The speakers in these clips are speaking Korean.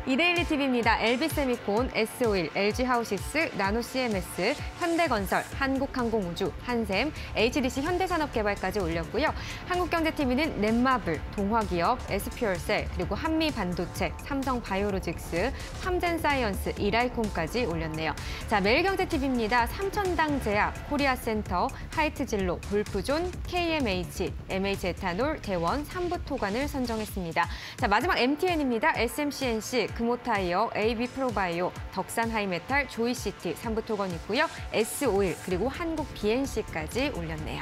이데일리 TV입니다. LB세미콘, S-오일, LG하우시스, 나노CMS, 현대건설, 한국항공우주, 한샘, HDC 현대산업개발까지 올렸고요. 한국경제TV는 넷마블, 동화기업, SP혈셀, 그리고 한미반도체, 삼성바이오로직스, 함젠사이언스, 이라이콤까지 올렸네요. 자, 매일경제TV입니다. 삼천당제약, 코리아센터, 하이트진로, 볼프존, KMH, MH에탄올, 대원, 삼부토관을 선정했습니다. 자, 마지막 MTN입니다. SMCNC, 금호타이어, AB프로바이오, 덕산하이메탈, 조이시티, 삼부토건 있고요. S-오일, 그리고 한국BNC까지 올렸네요.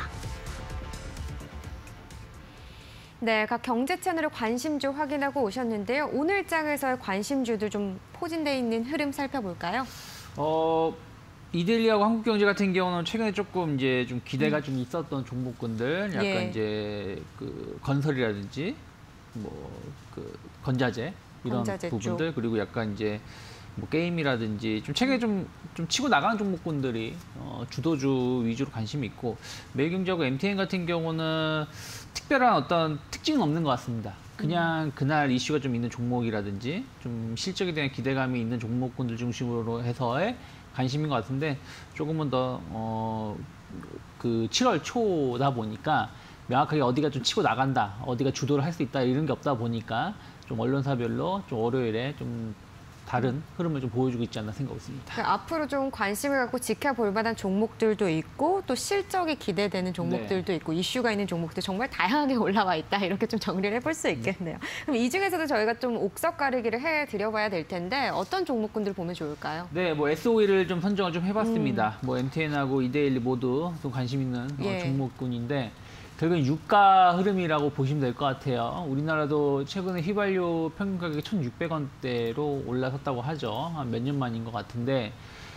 네, 각 경제 채널의 관심주 확인하고 오셨는데요. 오늘 장에서의 관심주들 좀 포진돼 있는 흐름 살펴볼까요? 이데일리하고 한국경제 같은 경우는 최근에 조금 이제 좀 기대가 좀 있었던 종목군들, 약간 예. 이제 그 건설이라든지 뭐 그 건자재 이런 건자재 부분들 쪽. 그리고 약간 이제 뭐 게임이라든지 좀 최근에 좀 치고 나가는 종목군들이 주도주 위주로 관심이 있고, 매일경제하고 MTN 같은 경우는 특별한 어떤 특징은 없는 것 같습니다. 그냥 그날 이슈가 좀 있는 종목이라든지 좀 실적에 대한 기대감이 있는 종목군들 중심으로 해서의 관심인 것 같은데, 조금은 더 그 7월 초다 보니까 명확하게 어디가 좀 치고 나간다, 어디가 주도를 할 수 있다 이런 게 없다 보니까 좀 언론사별로 좀 월요일에 좀 다른 흐름을 좀 보여주고 있지 않나 생각하고 있습니다. 그러니까 앞으로 좀 관심을 갖고 지켜볼 만한 종목들도 있고 또 실적이 기대되는 종목들도 있고 이슈가 있는 종목들 정말 다양하게 올라와 있다, 이렇게 좀 정리를 해볼 수 있겠네요. 그럼 이 중에서도 저희가 좀 옥석 가리기를 해드려봐야 될 텐데 어떤 종목군들 보면 좋을까요? 네, 뭐 S-오일을 좀 선정을 좀 해봤습니다. 뭐 MTN하고 이데일리 모두 좀 관심 있는 예. 종목군인데, 결국은 유가 흐름이라고 보시면 될 것 같아요. 우리나라도 최근에 휘발유 평균 가격이 1,600원대로 올라섰다고 하죠. 한 몇 년 만인 것 같은데,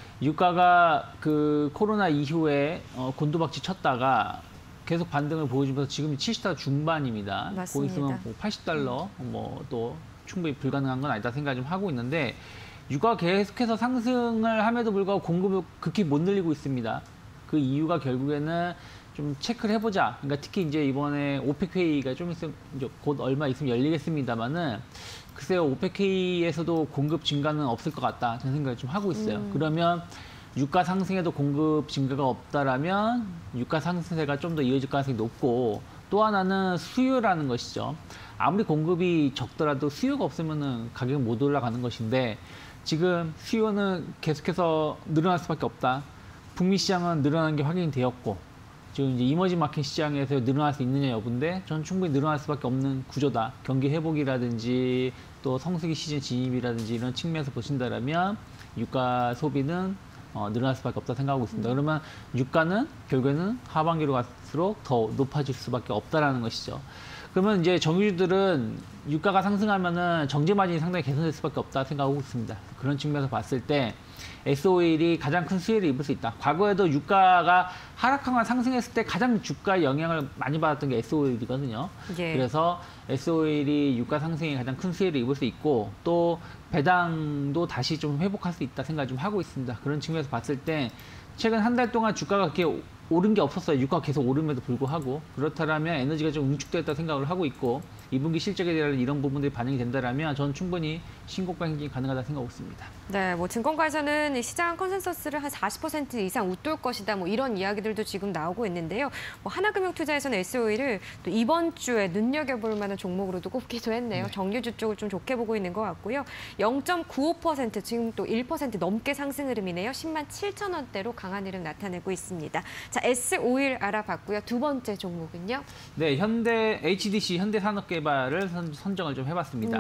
유가가 그 코로나 이후에 곤두박질 쳤다가 계속 반등을 보여주면서 지금 70달러 중반입니다. 맞습니다. 곧 있으면 뭐 80달러 뭐 또 충분히 불가능한 건 아니다 생각을 좀 하고 있는데, 유가가 계속해서 상승을 함에도 불구하고 공급을 극히 못 늘리고 있습니다. 그 이유가 결국에는 좀 체크를 해보자. 그러니까 특히 이제 이번에 오펙 회의가 좀 있으면 이제 곧 얼마 있으면 열리겠습니다만은, 글쎄요, 오펙 회의에서도 공급 증가는 없을 것 같다, 저는 생각을 좀 하고 있어요. 그러면 유가 상승에도 공급 증가가 없다라면 유가 상승세가 좀 더 이어질 가능성이 높고, 또 하나는 수요라는 것이죠. 아무리 공급이 적더라도 수요가 없으면은 가격이 못 올라가는 것인데, 지금 수요는 계속해서 늘어날 수밖에 없다. 북미 시장은 늘어나는 게 확인이 되었고, 지금 이제 이머징 마켓 시장에서 늘어날 수 있느냐 여부인데, 저는 충분히 늘어날 수밖에 없는 구조다. 경기 회복이라든지 또 성수기 시즌 진입이라든지 이런 측면에서 보신다면 유가 소비는 늘어날 수밖에 없다 생각하고 있습니다. 그러면 유가는 결국에는 하반기로 갈수록 더 높아질 수밖에 없다라는 것이죠. 그러면 이제 정유주들은 유가가 상승하면은 정제 마진이 상당히 개선될 수밖에 없다 생각하고 있습니다. 그런 측면에서 봤을 때 S-오일이 가장 큰 수혜를 입을 수 있다. 과거에도 유가가 하락하거나 상승했을 때 가장 주가에 영향을 많이 받았던 게 S-오일이거든요. 예. 그래서 S-오일이 유가 상승에 가장 큰 수혜를 입을 수 있고, 또 배당도 다시 좀 회복할 수 있다 생각을 좀 하고 있습니다. 그런 측면에서 봤을 때 최근 한 달 동안 주가가 그렇게 오른 게 없었어요. 유가가 계속 오름에도 불구하고. 그렇다면 에너지가 좀 응축됐다 생각을 하고 있고, 2분기 실적에 대한 이런 부분들이 반영이 된다면 저는 충분히 신고가 행진이 가능하다 생각하고 있습니다. 네, 뭐 증권가에서는 이 시장 컨센서스를 한 40% 이상 웃돌 것이다, 뭐 이런 이야기들도 지금 나오고 있는데요. 뭐 하나금융투자에서는 S-오일을 또 이번 주에 눈여겨볼 만한 종목으로도 꼽기도 했네요. 네. 정유주 쪽을 좀 좋게 보고 있는 것 같고요. 0.95% 지금 또 1% 넘게 상승 흐름이네요. 107,000원대로 강한 흐름 나타내고 있습니다. 자, S-오일 알아봤고요. 두 번째 종목은요? 네, 현대 HDC 현대산업개발을 선정을 좀 해봤습니다.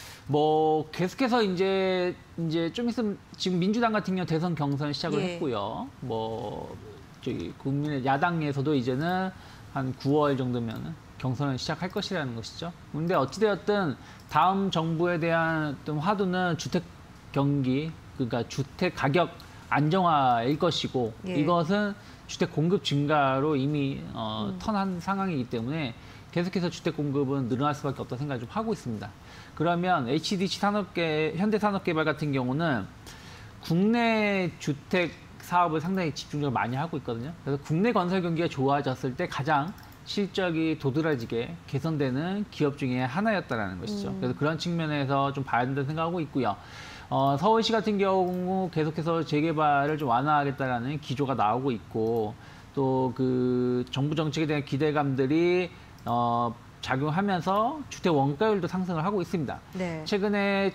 뭐 계속해서 이제 좀 있으면 지금 민주당 같은 경우 대선 경선 시작을 예. 했고요. 뭐 저기 국민의 야당에서도 이제는 한 9월 정도면 경선을 시작할 것이라는 것이죠. 근데 어찌되었든 다음 정부에 대한 어떤 화두는 주택 경기, 그러니까 주택 가격 안정화일 것이고, 예. 이것은 주택 공급 증가로 이미 턴한 상황이기 때문에 계속해서 주택 공급은 늘어날 수밖에 없다 생각을 좀 하고 있습니다. 그러면 HDC 현대산업개발 같은 경우는 국내 주택 사업을 상당히 집중적으로 많이 하고 있거든요. 그래서 국내 건설 경기가 좋아졌을 때 가장 실적이 도드라지게 개선되는 기업 중에 하나였다라는 것이죠. 그래서 그런 측면에서 좀 봐야 된다고 생각하고 있고요. 서울시 같은 경우 계속해서 재개발을 좀 완화하겠다라는 기조가 나오고 있고 또 그 정부 정책에 대한 기대감들이 작용하면서 주택 원가율도 상승을 하고 있습니다. 네. 최근에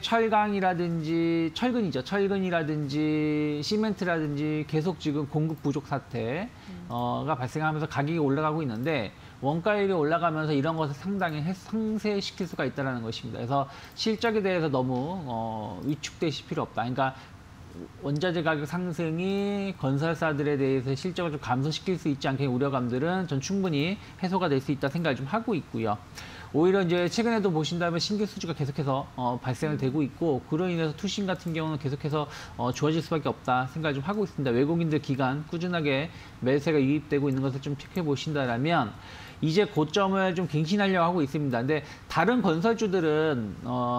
철근이라든지 시멘트라든지 계속 지금 공급 부족 사태가 발생하면서 가격이 올라가고 있는데 원가율이 올라가면서 이런 것을 상당히 상쇄시킬 수가 있다는 것입니다. 그래서 실적에 대해서 너무 위축되실 필요 없다. 그러니까 원자재 가격 상승이 건설사들에 대해서 실적을 좀 감소시킬 수 있지 않게 우려감들은 전 충분히 해소가 될 수 있다 생각을 좀 하고 있고요. 오히려 이제 최근에도 보신다면 신규 수주가 계속해서 발생을 되고 있고 그로 인해서 투신 같은 경우는 계속해서 좋아질 수밖에 없다 생각을 좀 하고 있습니다. 외국인들 기간 꾸준하게 매수세가 유입되고 있는 것을 좀 체크해 보신다라면 이제 고점을 좀 갱신하려고 하고 있습니다. 근데 다른 건설주들은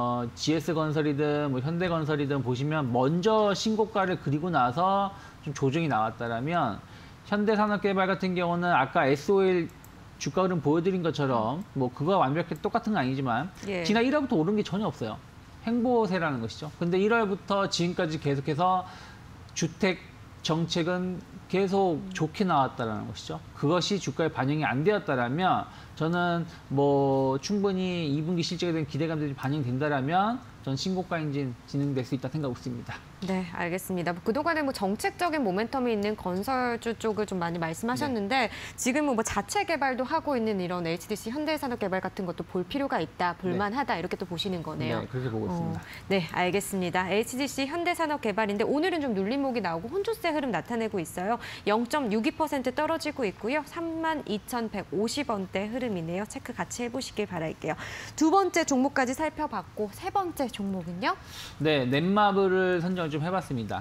GS건설이든 뭐 현대건설이든 보시면 먼저 신고가를 그리고 나서 좀 조정이 나왔다라면 현대산업개발 같은 경우는 아까 S-OIL 주가 흐름 보여드린 것처럼 뭐 그거와 완벽히 똑같은 건 아니지만 예. 지난 1월부터 오른 게 전혀 없어요. 행보세라는 것이죠. 근데 1월부터 지금까지 계속해서 주택 정책은 계속 좋게 나왔다는 것이죠. 그것이 주가에 반영이 안 되었다라면 저는 뭐 충분히 2분기 실적에 대한 기대감들이 반영된다라면 전 신고가 행진 진행될 수 있다 생각하고 있습니다. 네, 알겠습니다. 그동안에 뭐 정책적인 모멘텀이 있는 건설주 쪽을 좀 많이 말씀하셨는데 지금은 뭐 자체 개발도 하고 있는 이런 HDC 현대산업개발 같은 것도 볼 필요가 있다, 볼만하다 이렇게 또 보시는 거네요. 네, 그렇게 보고 있습니다. 네, 알겠습니다. HDC 현대산업개발인데 오늘은 좀 눌림목이 나오고 혼조세 흐름 나타내고 있어요. 0.62% 떨어지고 있고요. 32,150원대 흐름이네요. 체크 같이 해보시길 바랄게요. 두 번째 종목까지 살펴봤고 세 번째 종목은요? 네, 넷마블을 선정을 좀 해봤습니다.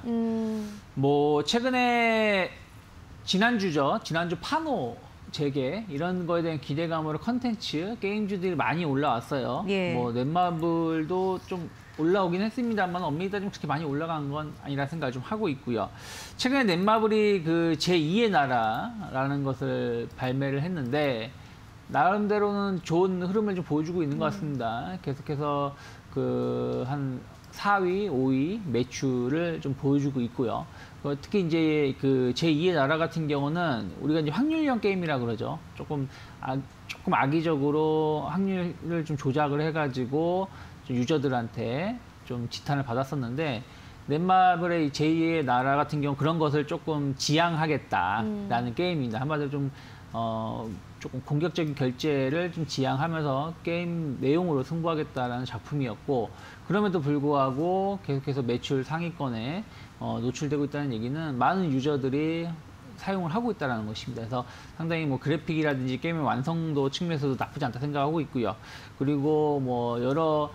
뭐 최근에 지난주 파노 재개 이런 거에 대한 기대감으로 컨텐츠 게임주들이 많이 올라왔어요. 예. 뭐 넷마블도 좀 올라오긴 했습니다만 엄밀히 따지면 그렇게 많이 올라간 건 아니라 생각을 좀 하고 있고요. 최근에 넷마블이 그 제2의 나라라는 것을 발매를 했는데 나름대로는 좋은 흐름을 좀 보여주고 있는 것 같습니다. 계속해서 그 한 4위, 5위 매출을 좀 보여주고 있고요. 특히 이제 그 제2의 나라 같은 경우는 우리가 이제 확률형 게임이라 그러죠. 조금 악의적으로 확률을 좀 조작을 해가지고 좀 유저들한테 좀 지탄을 받았었는데 넷마블의 제2의 나라 같은 경우 그런 것을 조금 지양하겠다라는 게임입니다. 한마디로 좀 조금 공격적인 결제를 좀 지양하면서 게임 내용으로 승부하겠다라는 작품이었고 그럼에도 불구하고 계속해서 매출 상위권에 노출되고 있다는 얘기는 많은 유저들이 사용을 하고 있다는 것입니다. 그래서 상당히 뭐 그래픽이라든지 게임의 완성도 측면에서도 나쁘지 않다 생각하고 있고요. 그리고 뭐 여러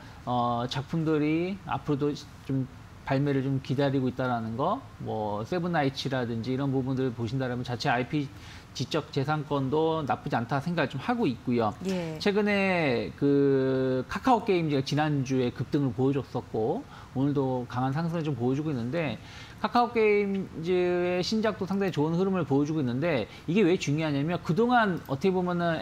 작품들이 앞으로도 좀 발매를 좀 기다리고 있다는 거, 뭐 세븐나이츠라든지 이런 부분들을 보신다면 자체 IP 지적 재산권도 나쁘지 않다 생각을 좀 하고 있고요. 예. 최근에 그 카카오 게임즈가 지난주에 급등을 보여줬었고 오늘도 강한 상승을 좀 보여주고 있는데 카카오 게임즈의 신작도 상당히 좋은 흐름을 보여주고 있는데 이게 왜 중요하냐면 그동안 어떻게 보면은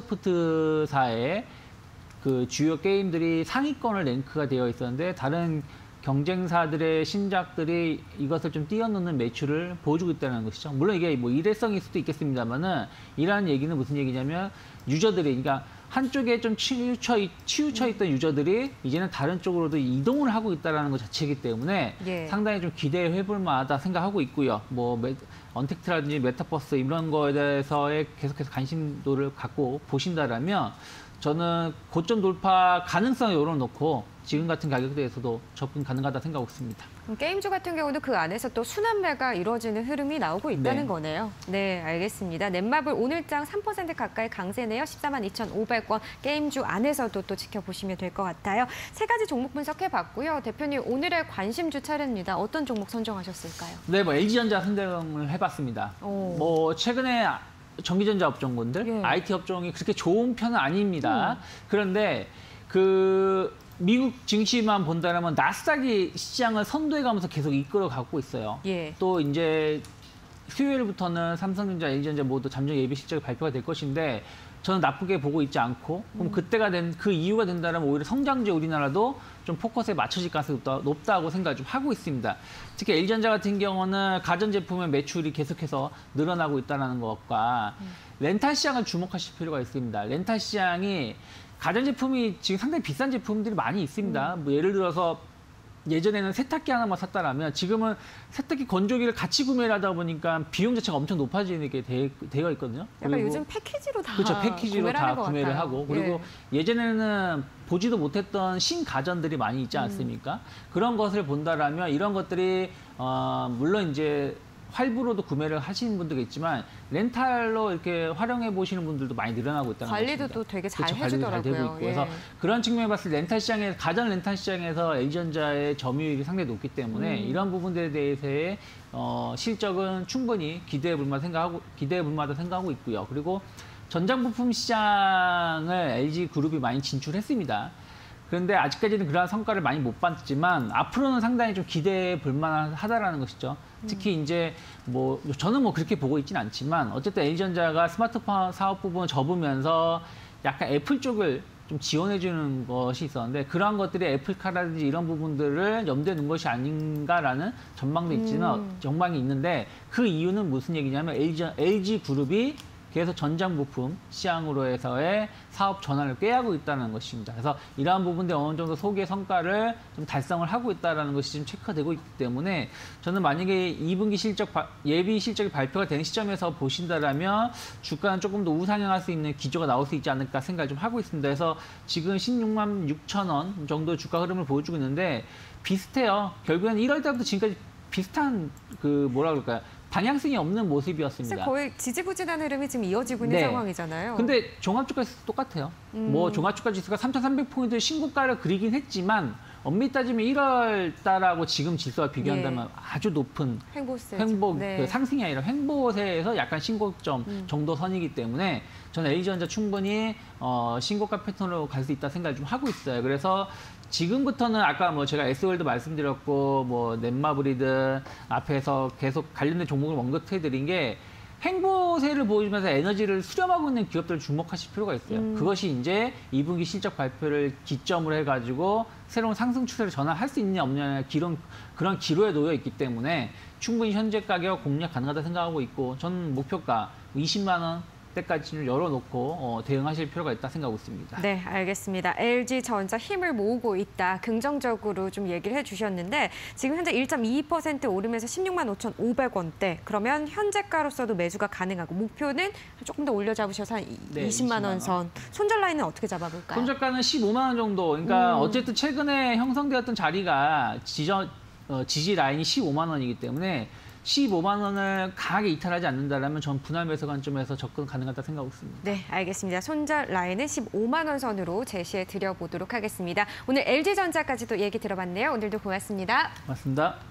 NC소프트사의 그 주요 게임들이 상위권을 랭크가 되어 있었는데 다른 경쟁사들의 신작들이 이것을 좀 뛰어넘는 매출을 보여주고 있다는 것이죠. 물론 이게 뭐 일회성일 수도 있겠습니다만은 이러한 얘기는 무슨 얘기냐면 유저들이 그러니까 한쪽에 좀 치우쳐 있던 유저들이 이제는 다른 쪽으로도 이동을 하고 있다는 것 자체이기 때문에 예. 상당히 좀 기대해 볼 만하다 생각하고 있고요. 뭐 언택트라든지 메타버스 이런 거에 대해서의 계속해서 관심도를 갖고 보신다라면 저는 고점 돌파 가능성을 열어놓고 지금 같은 가격대에서도 접근 가능하다 생각하고 있습니다. 게임주 같은 경우도 그 안에서 또 순환매가 이루어지는 흐름이 나오고 있다는 네. 거네요. 네, 알겠습니다. 넷마블 오늘장 3% 가까이 강세네요. 142,500원. 게임주 안에서도 또 지켜보시면 될 것 같아요. 세 가지 종목 분석해봤고요. 대표님, 오늘의 관심주 차례입니다. 어떤 종목 선정하셨을까요? 네, 뭐 LG전자 선정을 해봤습니다. 오. 뭐 최근에 전기전자 업종군들, 예. IT 업종이 그렇게 좋은 편은 아닙니다. 그런데 그 미국 증시만 본다면 나스닥이 시장을 선도해가면서 계속 이끌어가고 있어요. 예. 또 이제 수요일부터는 삼성전자, LG전자 모두 잠정 예비 실적이 발표가 될 것인데 저는 나쁘게 보고 있지 않고 그럼 그때가 그 이유가 된다면 오히려 성장주의 우리나라도 좀 포커스에 맞춰질 가능성이 높다고 생각을 좀 하고 있습니다. 특히 LG전자 같은 경우는 가전제품의 매출이 계속해서 늘어나고 있다는 것과 렌탈 시장을 주목하실 필요가 있습니다. 렌탈 시장이 가전제품이 지금 상당히 비싼 제품들이 많이 있습니다. 뭐 예를 들어서 예전에는 세탁기 하나만 샀다라면 지금은 세탁기 건조기를 같이 구매를 하다 보니까 비용 자체가 엄청 높아지게 되어 있거든요. 약간 요즘 패키지로 다 그렇죠. 패키지로 다 구매를 하고 그리고 예전에는 보지도 못했던 신가전들이 많이 있지 않습니까? 그런 것을 본다라면 이런 것들이 물론 이제 할부로도 구매를 하시는 분들도 있지만 렌탈로 이렇게 활용해 보시는 분들도 많이 늘어나고 있다는 관리도 것입니다. 또 되게 잘 그렇죠. 해주더라고요. 관리도 잘 되고 있고 그래서 그런 측면에 봤을 때 렌탈 시장에 가전 렌탈 시장에서 LG전자의 점유율이 상당히 높기 때문에 이런 부분들에 대해서의 실적은 충분히 기대해 볼 만하다 생각하고 있고요. 그리고 전장 부품 시장을 LG그룹이 많이 진출했습니다. 그런데 아직까지는 그러한 성과를 많이 못 봤지만 앞으로는 상당히 좀 기대해 볼 만하다라는 것이죠. 특히 이제 뭐 저는 뭐 그렇게 보고 있지는 않지만 어쨌든 LG전자가 스마트폰 사업 부분을 접으면서 약간 애플 쪽을 좀 지원해 주는 것이 있었는데 그러한 것들이 애플카라든지 이런 부분들을 염두에 놓은 것이 아닌가라는 전망이 있는데 그 이유는 무슨 얘기냐면 LG그룹이 계속 전장 부품 시장으로 해서의 사업 전환을 꾀하고 있다는 것입니다. 그래서 이러한 부분들이 어느 정도 소기의 성과를 좀 달성을 하고 있다는 것이 지금 체크되고 있기 때문에 저는 만약에 2분기 예비 실적이 발표가 되는 시점에서 보신다라면 주가는 조금 더 우상향할 수 있는 기조가 나올 수 있지 않을까 생각을 좀 하고 있습니다. 그래서 지금 16만 6천 원 정도의 주가 흐름을 보여주고 있는데 비슷해요. 결국에는 1월 달부터 지금까지 비슷한 뭐라 그럴까요? 방향성이 없는 모습이었습니다. 거의 지지부진한 흐름이 지금 이어지고 있는 상황이잖아요. 근데 종합주가 지수도 똑같아요. 뭐 종합주가 지수가 3,300포인트 신고가를 그리긴 했지만 엄밀히 따지면 1월 달하고 지금 지수와 비교한다면 아주 높은 그 상승이 아니라 횡보세에서 약간 신고점 정도 선이기 때문에 저는 LG전자 충분히 신고가 패턴으로 갈 수 있다 생각을 좀 하고 있어요. 그래서 지금부터는 아까 뭐 제가 S월드 말씀드렸고 뭐 넷마블이든 앞에서 계속 관련된 종목을 언급해드린 게 횡보세를 보여주면서 에너지를 수렴하고 있는 기업들을 주목하실 필요가 있어요. 그것이 이제 2분기 실적 발표를 기점으로 해가지고 새로운 상승 추세를 전환할 수 있느냐 없느냐 그런 기로에 놓여 있기 때문에 충분히 현재 가격 공략 가능하다 생각하고 있고 저는 목표가 20만 원 때까지는 열어놓고 대응하실 필요가 있다 생각하고 있습니다. 네, 알겠습니다. LG전자 힘을 모으고 있다. 긍정적으로 좀 얘기를 해주셨는데 지금 현재 1.22% 오르면서 16만 5,500원대. 그러면 현재가로서도 매수가 가능하고 목표는 조금 더 올려잡으셔서 한 20만 원 선. 손절 라인은 어떻게 잡아볼까요? 손절가는 15만 원 정도. 그러니까 어쨌든 최근에 형성되었던 자리가 지지 라인이 15만 원이기 때문에 15만 원을 강하게 이탈하지 않는다면 전 분할 매수 관점에서 접근 가능하다 생각하고 있습니다. 네, 알겠습니다. 손절 라인은 15만 원 선으로 제시해 드려보도록 하겠습니다. 오늘 LG전자까지도 얘기 들어봤네요. 오늘도 고맙습니다. 고맙습니다.